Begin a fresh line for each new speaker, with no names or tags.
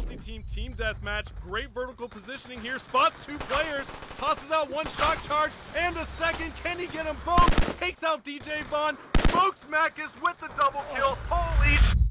multi-team team deathmatch. Great vertical positioning here. Spots two players. Tosses out one shock charge and a second. Can he get them both? Takes out DJ Von. Smokes Makis with the double kill. Holy sh!